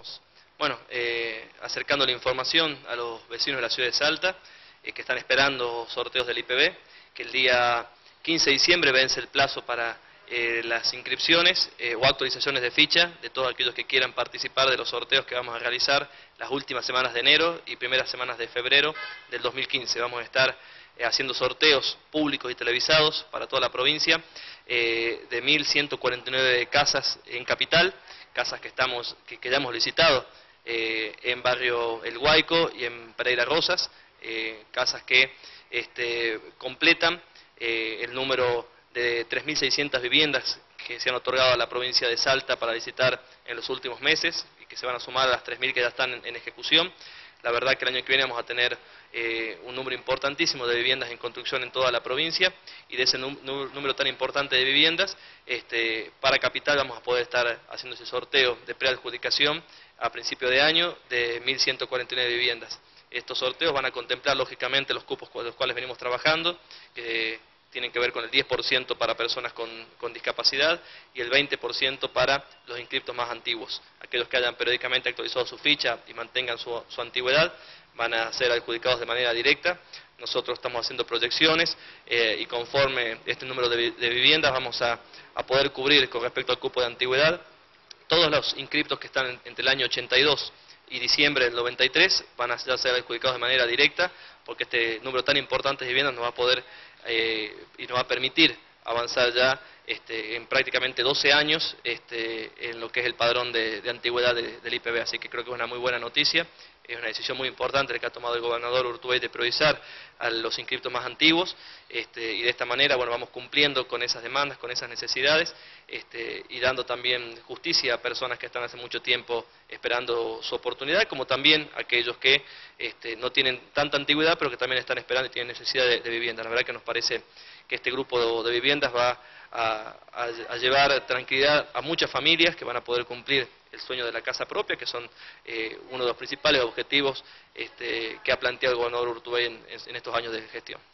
Estamos, acercando la información a los vecinos de la ciudad de Salta, que están esperando sorteos del IPB, que el día 15 de diciembre vence el plazo para las inscripciones o actualizaciones de ficha de todos aquellos que quieran participar de los sorteos que vamos a realizar las últimas semanas de enero y primeras semanas de febrero del 2015. Vamos a estar haciendo sorteos públicos y televisados para toda la provincia de 1.149 casas en Capital, casas que ya hemos licitado en barrio El Guayco y en Pereira Rosas, casas que completan el número de 3.600 viviendas que se han otorgado a la provincia de Salta para licitar en los últimos meses y que se van a sumar a las 3.000 que ya están en ejecución. La verdad que el año que viene vamos a tener un número importantísimo de viviendas en construcción en toda la provincia, y de ese número tan importante de viviendas, para Capital vamos a poder estar haciendo ese sorteo de preadjudicación a principio de año de 1.149 viviendas. Estos sorteos van a contemplar lógicamente los cupos con los cuales venimos trabajando, que tienen que ver con el 10% para personas con discapacidad y el 20% para los inscriptos más antiguos. Aquellos que hayan periódicamente actualizado su ficha y mantengan su antigüedad van a ser adjudicados de manera directa. Nosotros estamos haciendo proyecciones y conforme este número de viviendas vamos a poder cubrir con respecto al cupo de antigüedad todos los inscriptos que están entre el año 82 y diciembre del 93 van a ser adjudicados de manera directa, porque este número tan importante de viviendas nos va a poder y nos va a permitir avanzar ya en prácticamente 12 años en lo que es el padrón de antigüedad del IPB. Así que creo que es una muy buena noticia, es una decisión muy importante que ha tomado el gobernador Urtubey de priorizar a los inscriptos más antiguos, y de esta manera vamos cumpliendo con esas demandas, con esas necesidades, y dando también justicia a personas que están hace mucho tiempo esperando su oportunidad, como también a aquellos que no tienen tanta antigüedad pero que también están esperando y tienen necesidad de vivienda. La verdad que nos parece que este grupo de viviendas va a llevar tranquilidad a muchas familias que van a poder cumplir el sueño de la casa propia, que son uno de los principales objetivos que ha planteado el gobernador Urtubey en estos años de gestión.